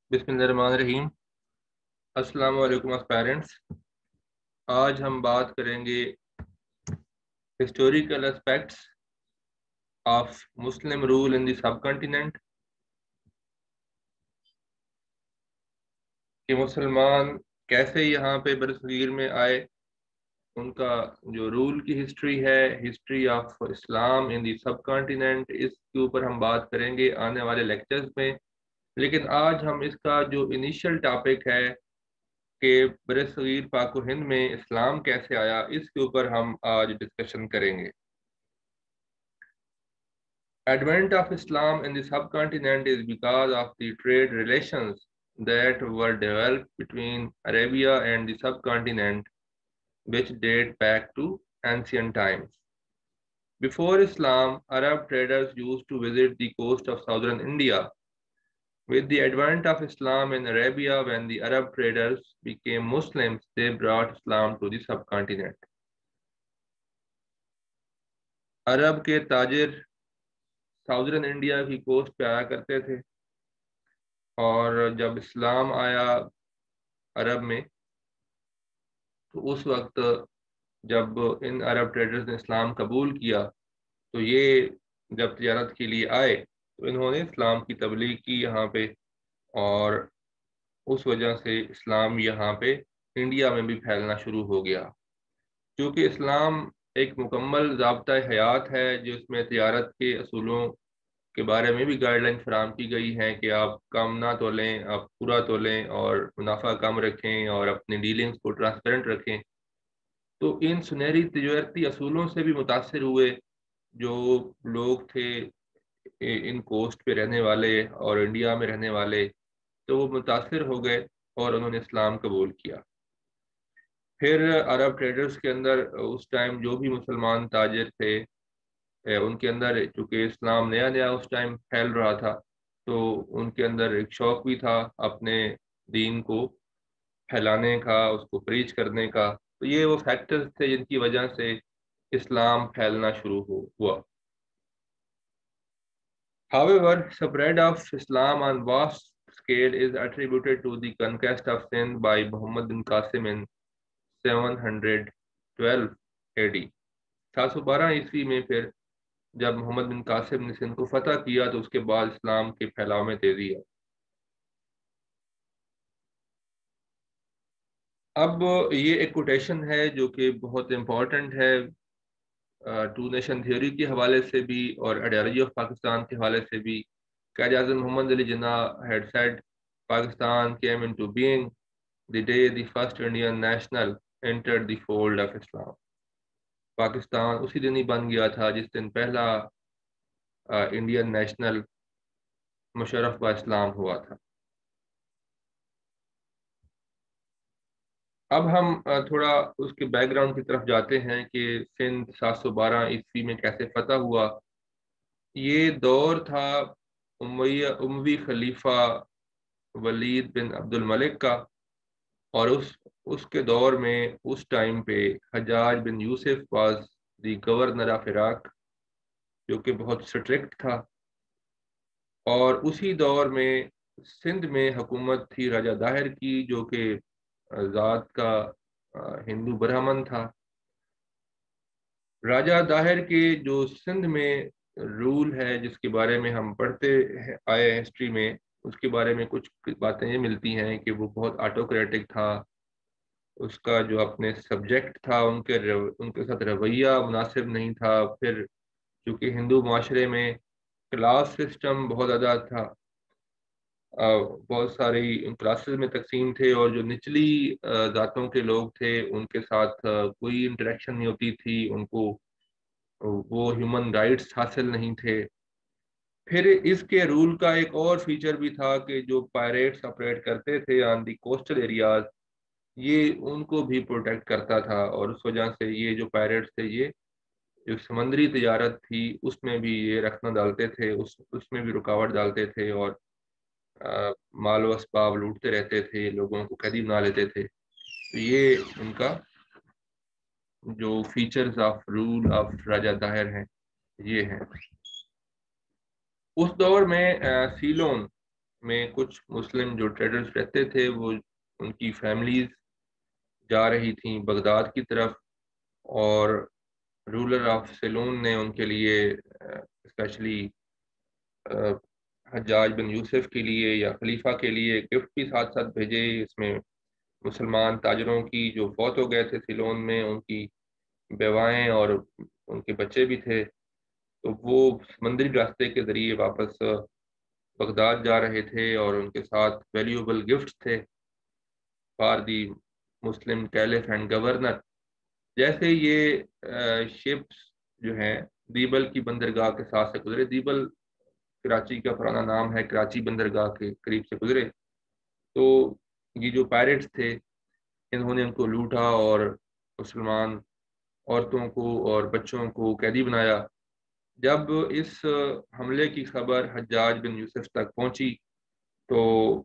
बिस्मिल्लाहिर्रहमानिर्रहीम। अस्सलाम वालेकुम एस्पायरेंट्स। आज हम बात करेंगे historical aspects of Muslim rule in the subcontinent, कि मुसलमान कैसे यहाँ पे बरसगीर में आए, उनका जो रूल की हिस्ट्री है, history of Islam in the subcontinent, इसके ऊपर हम बात करेंगे आने वाले लेक्चर्स में। लेकिन आज हम इसका जो इनिशियल टॉपिक है कि बरसगीर पाक हिंद में इस्लाम कैसे आया, इसके ऊपर हम आज डिस्कशन करेंगे। Advent of Islam in the subcontinent is because of the trade relations that were developed between Arabia and the subcontinent, which date back to ancient times. Before Islam, Arab traders used to visit the coast of southern India. With the advent of Islam in Arabia, when the Arab traders became Muslims, they brought Islam to the subcontinent. अरब के ताजिर southern India की coast पे आया करते थे, और जब इस्लाम आया अरब में, तो उस वक्त जब इन अरब ट्रेडर्स ने इस्लाम कबूल किया, तो ये जब तिजारत के लिए आए तो इन्होंने इस्लाम की तबलीग की यहाँ पे, और उस वजह से इस्लाम यहाँ पे इंडिया में भी फैलना शुरू हो गया। क्योंकि इस्लाम एक मुकम्मल ज़ाब्ता हयात है जिसमें तिजारत के असूलों के बारे में भी गाइडलाइन फराम की गई है कि आप कम ना तोलें, आप पूरा तोलें और मुनाफा कम रखें और अपनी डीलिंग्स को ट्रांसपेरेंट रखें। तो इन सुनहरी तिजारती असूलों से भी मुतासिर हुए जो लोग थे इन कोस्ट पे रहने वाले और इंडिया में रहने वाले, तो वो मुतासिर हो गए और उन्होंने इस्लाम कबूल किया। फिर अरब ट्रेडर्स के अंदर उस टाइम जो भी मुसलमान ताजिर थे, उनके अंदर चूँकि इस्लाम नया नया उस टाइम फैल रहा था, तो उनके अंदर एक शौक भी था अपने दीन को फैलाने का, उसको प्रीच करने का। तो ये वो फैक्टर्स थे जिनकी वजह से इस्लाम फैलना शुरू हुआ। However, spread of Islam on vast scale is attributed to the conquest of Sindh by Muhammad bin Qasim in 712 AD। 712 ईस्वी में फिर जब मोहम्मद बिन कासिम ने सिंध को फतह किया, तो उसके बाद इस्लाम के फैलाव में तेजी आई। अब ये एक कोटेशन है जो कि बहुत इम्पोर्टेंट है, टू नेशन थ्योरी के हवाले से भी और आइडियोलॉजी ऑफ पाकिस्तान के हवाले से भी। कायद आज़म Mohammad Ali Jinnah had said, Pakistan came into being the day the first Indian national entered the fold of Islam। Pakistan उसी दिन ही बन गया था जिस दिन पहला इंडियन नेशनल मुशर्रफ बा इस्लाम हुआ था। अब हम थोड़ा उसके बैकग्राउंड की तरफ जाते हैं कि सिंध 712 ईस्वी में कैसे फतह हुआ। ये दौर था उमवी खलीफा वलीद बिन अब्दुल मलिक का, और उसके दौर में उस टाइम पे Hajjaj bin Yusuf was the governor of Iraq, जो कि बहुत स्ट्रिक्ट था। और उसी दौर में सिंध में हुकूमत थी राजा दाहिर की, जो कि ज़ात का हिंदू ब्राह्मण था। राजा दाहिर के जो सिंध में रूल है, जिसके बारे में हम पढ़ते आए हिस्ट्री में, उसके बारे में कुछ बातें ये मिलती हैं कि वो बहुत ऑटोक्रेटिक था। उसका जो अपने सब्जेक्ट था उनके साथ रवैया मुनासिब नहीं था। फिर चूँकि हिंदू माशरे में क्लास सिस्टम बहुत ज़्यादा था, बहुत सारी क्लासेस में तकसीम थे, और जो निचली ज़ातों के लोग थे उनके साथ कोई इंटरेक्शन नहीं होती थी, उनको वो ह्यूमन राइट्स हासिल नहीं थे। फिर इसके रूल का एक और फीचर भी था कि जो पायरेट्स ऑपरेट करते थे ऑन दी कोस्टल एरियाज, ये उनको भी प्रोटेक्ट करता था, और उस वजह से ये जो पायरेट्स थे, ये जो समुद्री तिजारत थी उसमें भी ये रखना डालते थे, उसमें भी रुकावट डालते थे, और माल व असबाब लूटते रहते थे, लोगों को कैदी बना लेते थे। तो ये उनका जो features of rule of Raja Dahir हैं, ये हैं। उस दौर में सीलोन میں کچھ مسلم جو ٹریڈرز رہتے تھے وہ ان کی فیملیز جا رہی تھیں بغداد کی طرف، اور رولر آف سیلون نے ان کے لیے اسپیشلی حجاج بن یوسف کے لیے یا خلیفہ کے لیے گفٹ بھی ساتھ ساتھ بھیجے۔ اس میں مسلمان تاجروں کی جو فوت ہو گئے تھے سیلون میں، ان کی بیوائیں اور ان کے بچے بھی تھے، تو وہ سمندری راستے کے ذریعے واپس بغداد جا رہے تھے، اور ان کے ساتھ ویلیوبل گفٹس تھے for the Muslim caliph and governor. جیسے یہ شپس جو ہیں دیبل کی بندرگاہ کے ساتھ سے گزرے، دیبل کراچی کا پرانا نام ہے، کراچی بندرگاہ کے قریب سے گزرے، تو یہ جو پائریٹس تھے انہوں نے ان کو لوٹا اور مسلمان عورتوں کو اور بچوں کو قیدی بنایا۔ جب اس حملے کی خبر حجاج بن یوسف تک پہنچی تو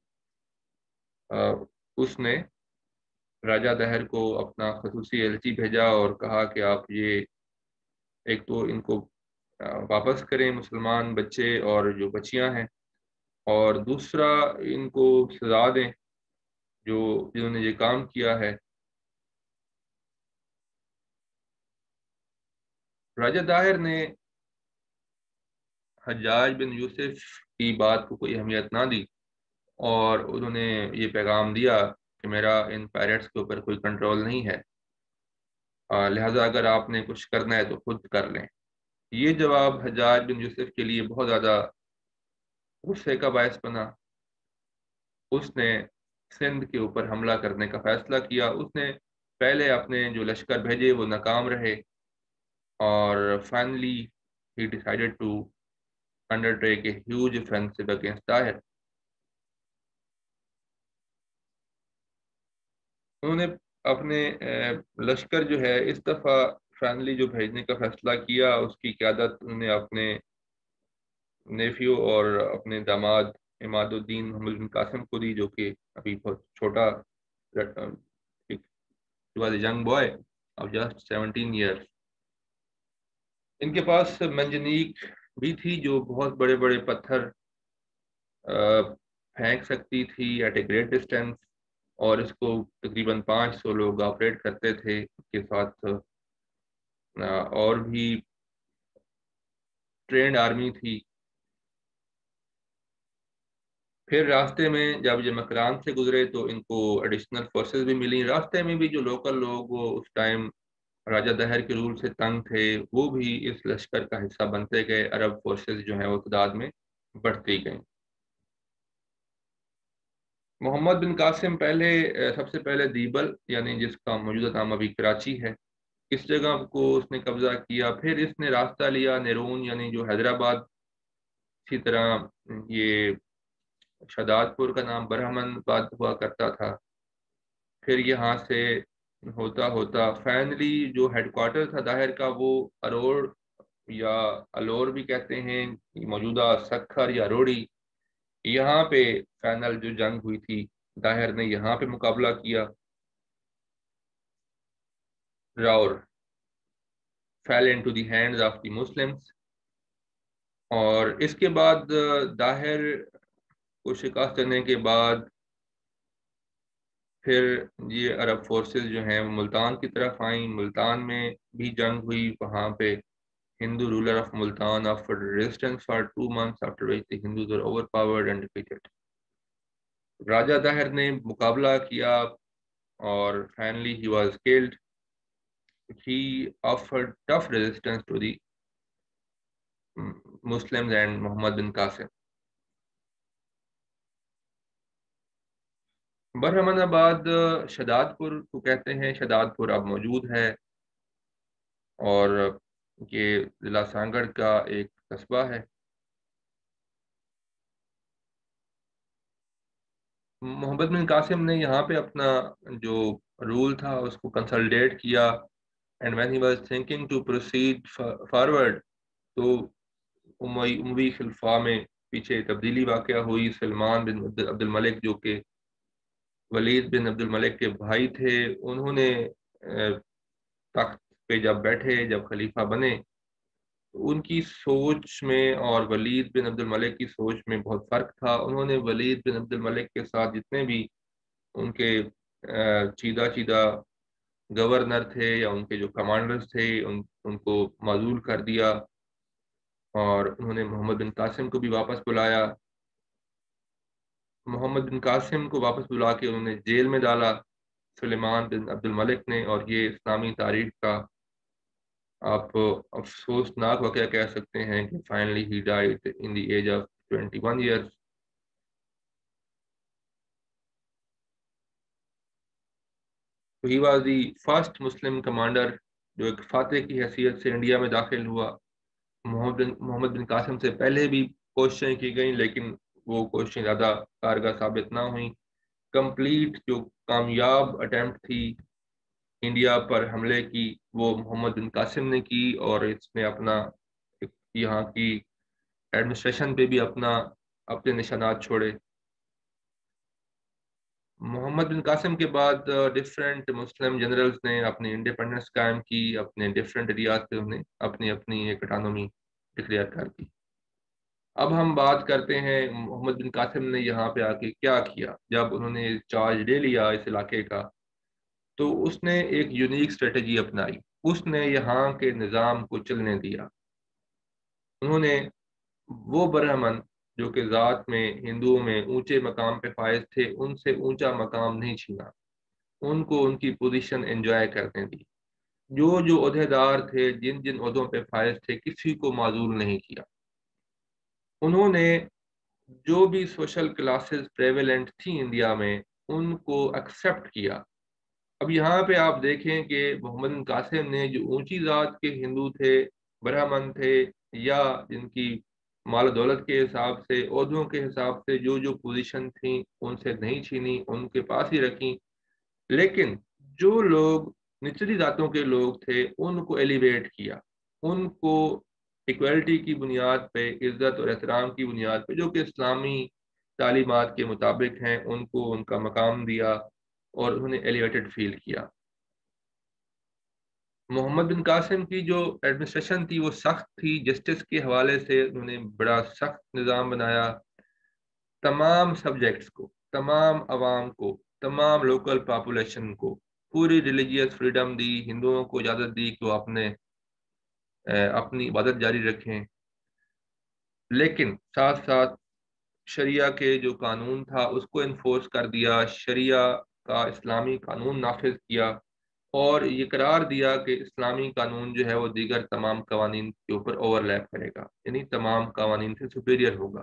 اس نے راجہ دہر کو اپنا خصوصی ایلچی بھیجا اور کہا کہ آپ یہ ایک تو ان کو واپس کریں مسلمان بچے اور جو بچیاں ہیں، اور دوسرا ان کو سزا دیں جو جنہوں نے یہ کام کیا ہے۔ راجہ داہر نے حجاج بن یوسف کی بات کو کوئی اہمیت نہ دی، اور انہوں نے یہ پیغام دیا کہ میرا ان پائریٹس کے اوپر کوئی کنٹرول نہیں ہے، لہٰذا اگر آپ نے کچھ کرنا ہے تو خود کر لیں۔ یہ جواب حجاج بن یوسف کے لیے بہت زیادہ غصے کا باعث بنا۔ اس نے سندھ کے اوپر حملہ کرنے کا فیصلہ کیا۔ اس نے پہلے اپنے جو لشکر بھیجے وہ ناکام رہے، اور finally he decided to undertake a huge offensive against Tahir۔ انہوں نے اپنے لشکر جو ہے اس دفعہ فائنلی جو بھیجنے کا فیصلہ کیا، اس کی قیادت انہوں نے اپنے نیفیو اور اپنے داماد عماد الدین محمد بن قاسم کو دی، جو کہ ابھی بہت چھوٹا، he was a young boy of just 17 years۔ ان کے پاس منجنیق بھی تھی جو بہت بڑے بڑے پتھر پھینک سکتی تھی ایٹ اے گریٹ ڈسٹینس، اور اس کو تقریباً 500 لوگ آپریٹ کرتے تھے۔ اس کے ساتھ اور بھی ٹرینڈ آرمی تھی۔ پھر راستے میں جب یہ مکران سے گزرے تو ان کو ایڈیشنل فورسز بھی ملی۔ راستے میں بھی جو لوکل لوگ وہ اس ٹائم راجہ دہر کے رول سے تنگ تھے، وہ بھی اس لشکر کا حصہ بنتے گئے۔ عرب فورسز جو ہیں وہ تعداد میں بڑھتی گئیں۔ محمد بن قاسم سب سے پہلے دیبل، یعنی جس کا موجودہ نام ابھی کراچی ہے، اس جگہ کو اس نے قبضہ کیا۔ پھر اس نے راستہ لیا نیرون، یعنی جو حیدرآباد، اسی طرح یہ شاداد پور کا نام برہمن آباد ہوا کرتا تھا۔ پھر یہاں سے ہوتا ہوتا فائنلی جو ہیڈ کوارٹر تھا داہر کا وہ اروڑ یا الور بھی کہتے ہیں، موجودہ سکھر یا روڑی، یہاں پہ فائنل جو جنگ ہوئی تھی داہر نے یہاں پہ مقابلہ کیا۔ راور fell into the hands of the Muslims، اور اس کے بعد داہر کو شکست دینے کے بعد پھر یہ عرب فورسز جو ہیں وہ ملتان کی طرف آئیں۔ ملتان میں بھی جنگ ہوئی، وہاں پہ Hindu ruler of Multan offered resistance for 2 months after which the Hindus were overpowered and defeated۔ Raja Dahir نے مقابلہ کیا اور finally he was killed۔ He offered tough resistance to the Muslims and محمد بن قاسم۔ برہمن آباد شداد پور کو کہتے ہیں، شداد پور اب موجود ہے، اور یہ ضلع سانگڑ کا ایک قصبہ ہے۔ محمد بن قاسم نے یہاں پہ اپنا جو رول تھا اس کو کنسلڈیٹ کیا، and when he was thinking to proceed forward, تو اموی خلفاء میں پیچھے تبدیلی واقع ہوئی۔ سلمان بن عبد الملک جو کہ ولید بن عبد الملک کے بھائی تھے، انہوں نے تخت پہ جب بیٹھے، جب خلیفہ بنے، ان کی سوچ میں اور ولید بن عبد الملک کی سوچ میں بہت فرق تھا۔ انہوں نے ولید بن عبد الملک کے ساتھ جتنے بھی ان کے چیدہ چیدہ گورنر تھے یا ان کے جو کمانڈرز تھے ان کو معزول کر دیا، اور انہوں نے محمد بن قاسم کو بھی واپس بلایا۔ محمد بن قاسم کو واپس بلا کے انہوں نے جیل میں ڈالا سلیمان بن عبد الملک نے، اور یہ اسلامی تاریخ کا آپ افسوسناک واقعہ کہہ سکتے ہیں کہ finally he died in the age of 21 years. He was the first Muslim commander جو ایک فاتح کی حیثیت سے انڈیا میں داخل ہوا۔ محمد بن قاسم سے پہلے بھی کوششیں کی گئیں، لیکن وہ کوششیں زیادہ کارگر ثابت نہ ہوئیں۔ کمپلیٹ جو کامیاب اٹیمپٹ تھی انڈیا پر حملے کی، وہ محمد بن قاسم نے کی، اور اس نے اپنا یہاں کی ایڈمنسٹریشن پہ بھی اپنے نشانات چھوڑے۔ محمد بن قاسم کے بعد ڈفرینٹ مسلم جنرلز نے اپنی انڈیپینڈنس قائم کی، اپنے ڈفرینٹ ایریاز پہ انہیں اپنی اپنی ایک اٹانومی ڈکلیئر کر دی۔ اب ہم بات کرتے ہیں محمد بن قاسم نے یہاں پہ آ کے کیا کیا۔ جب انہوں نے چارج لے لیا اس علاقے کا، تو اس نے ایک یونیک اسٹریٹجی اپنائی۔ اس نے یہاں کے نظام کو چلنے دیا۔ انہوں نے وہ برہمن جو کہ ذات میں ہندوؤں میں اونچے مقام پہ فائز تھے، ان سے اونچا مقام نہیں چھینا، ان کو ان کی پوزیشن انجوائے کرنے دی۔ جو عہدیدار تھے، جن جن عہدوں پہ فائز تھے، کسی کو معزول نہیں کیا۔ انہوں نے جو بھی سوشل کلاسز پریویلنٹ تھیں انڈیا میں، ان کو ایکسیپٹ کیا۔ اب یہاں پہ آپ دیکھیں کہ محمد بن قاسم نے جو اونچی ذات کے ہندو تھے، برہمن تھے، یا جن کی مال و دولت کے حساب سے، عہدوں کے حساب سے جو پوزیشن تھیں، ان سے نہیں چھینی، ان کے پاس ہی رکھیں۔ لیکن جو لوگ نچلی ذاتوں کے لوگ تھے، ان کو ایلیویٹ کیا، ان کو ایکویلٹی کی بنیاد پہ، عزت اور احترام کی بنیاد پہ، جو کہ اسلامی تعلیمات کے مطابق ہیں، ان کو ان کا مقام دیا اور انہوں نے ایلیویٹڈ فیل کیا۔ محمد بن قاسم کی جو ایڈمنسٹریشن تھی وہ سخت تھی، جسٹس کے حوالے سے انہوں نے بڑا سخت نظام بنایا۔ تمام سبجیکٹس کو، تمام عوام کو، تمام لوکل پاپولیشن کو پوری ریلیجیس فریڈم دی، ہندوؤں کو اجازت دی کہ وہ اپنی عبادت جاری رکھیں، لیکن ساتھ ساتھ شریعہ کے جو قانون تھا اس کو انفورس کر دیا، شریعہ کا اسلامی قانون نافذ کیا، اور یہ قرار دیا کہ اسلامی قانون جو ہے وہ دیگر تمام قوانین کے اوپر اوور لیپ کرے گا، یعنی تمام قوانین سے سپیریئر ہوگا۔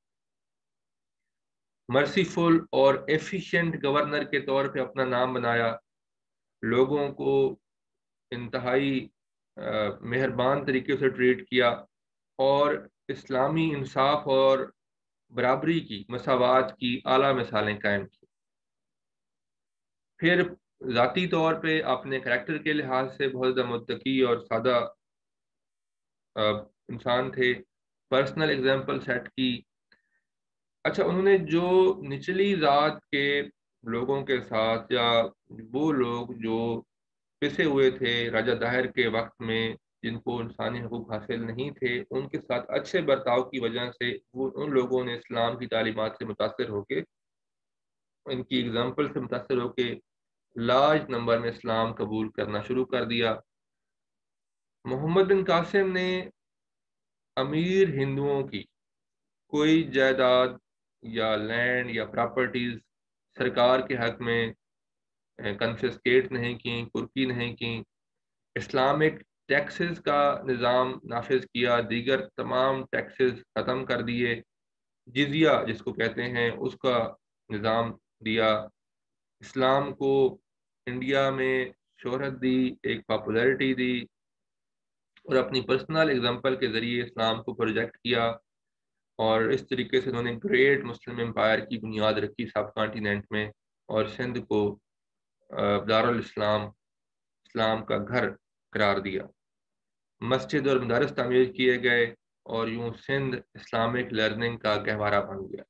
مرسیفل اور ایفیشینٹ گورنر کے طور پہ اپنا نام بنایا، لوگوں کو انتہائی مہربان طریقے سے ٹریٹ کیا، اور اسلامی انصاف اور برابری کی، مساوات کی اعلیٰ مثالیں قائم کی۔ پھر ذاتی طور پہ اپنے کریکٹر کے لحاظ سے بہت زیادہ متقی اور سادہ انسان تھے، پرسنل اگزامپل سیٹ کی۔ اچھا، انہوں نے جو نچلی ذات کے لوگوں کے ساتھ، یا وہ لوگ جو پسے ہوئے تھے راجہ داہر کے وقت میں، جن کو انسانی حقوق حاصل نہیں تھے، ان کے ساتھ اچھے برتاؤ کی وجہ سے ان لوگوں نے اسلام کی تعلیمات سے متاثر ہو کے، ان کی اگزامپل سے متاثر ہو کے لارج نمبر میں اسلام قبول کرنا شروع کر دیا۔ محمد بن قاسم نے امیر ہندوؤں کی کوئی جائیداد یا لینڈ یا پراپرٹیز سرکار کے حق میں کنفسکیٹ نہیں کی، قرقی نہیں کی۔ اسلامک ٹیکسز کا نظام نافذ کیا، دیگر تمام ٹیکسز ختم کر دیے، جزیہ جس کو کہتے ہیں اس کا نظام دیا، اسلام کو انڈیا میں شہرت دی، ایک پاپولیرٹی دی، اور اپنی پرسنل اگزامپل کے ذریعے اسلام کو پروجیکٹ کیا، اور اس طریقے سے انہوں نے گریٹ مسلم امپائر کی بنیاد رکھی سب کانٹیننٹ میں، اور سندھ کو دارالاسلام، اسلام کا گھر قرار دیا۔ مسجد اور مدارس تعمیر کیے گئے، اور یوں سندھ اسلامک لرننگ کا گہوارہ بن گیا۔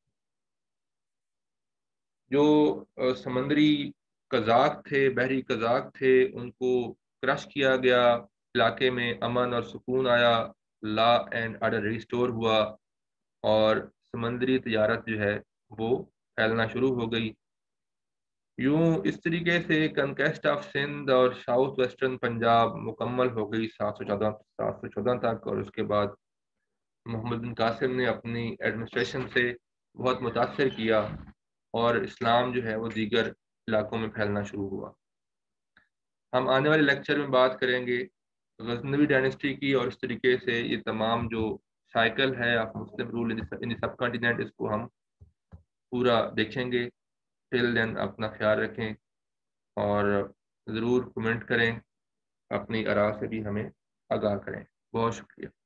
جو سمندری قزاق تھے، بحری قزاق تھے، ان کو کرش کیا گیا، علاقے میں امن اور سکون آیا، لا اینڈ آرڈر ریسٹور ہوا، اور سمندری تجارت جو ہے وہ پھیلنا شروع ہو گئی۔ یوں اس طریقے سے کنکیسٹ آف سندھ اور ساؤتھ ویسٹرن پنجاب مکمل ہو گئی 714 تک، اور اس کے بعد محمد بن قاسم نے اپنی ایڈمنسٹریشن سے بہت متاثر کیا، اور اسلام جو ہے وہ دیگر علاقوں میں پھیلنا شروع ہوا۔ ہم آنے والے لیکچر میں بات کریں گے غزنوی ڈائنسٹی کی، اور اس طریقے سے یہ تمام جو سائیکل ہے of Muslim rule in subcontinent, اس کو ہم پورا دیکھیں گے۔ ٹل دین اپنا خیال رکھیں، اور ضرور کمنٹ کریں، اپنی آراء سے بھی ہمیں آگاہ کریں۔ بہت شکریہ۔